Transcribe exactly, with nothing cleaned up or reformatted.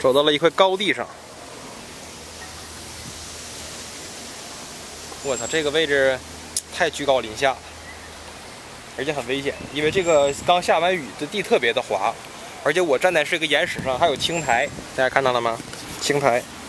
走到了一块高地上。我操，这个位置太居高临下了，而且很危险，因为这个刚下完雨，这地特别的滑，而且我站在是一个岩石上，还有青苔，大家看到了吗？青苔。